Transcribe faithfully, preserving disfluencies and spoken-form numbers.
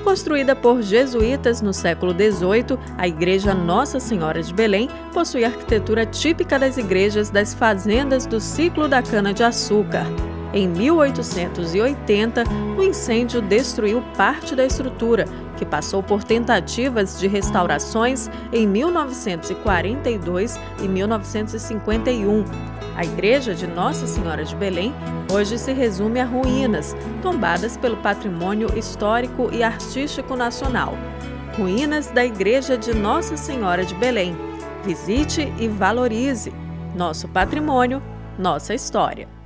Construída por jesuítas no século dezoito, a Igreja Nossa Senhora de Belém possui a arquitetura típica das igrejas das fazendas do ciclo da cana-de-açúcar. Em mil oitocentos e oitenta, o incêndio destruiu parte da estrutura, que passou por tentativas de restaurações em mil novecentos e quarenta e dois e mil novecentos e cinquenta e um. A Igreja de Nossa Senhora de Belém hoje se resume a ruínas, tombadas pelo patrimônio histórico e artístico nacional. Ruínas da Igreja de Nossa Senhora de Belém. Visite e valorize. Nosso patrimônio, nossa história.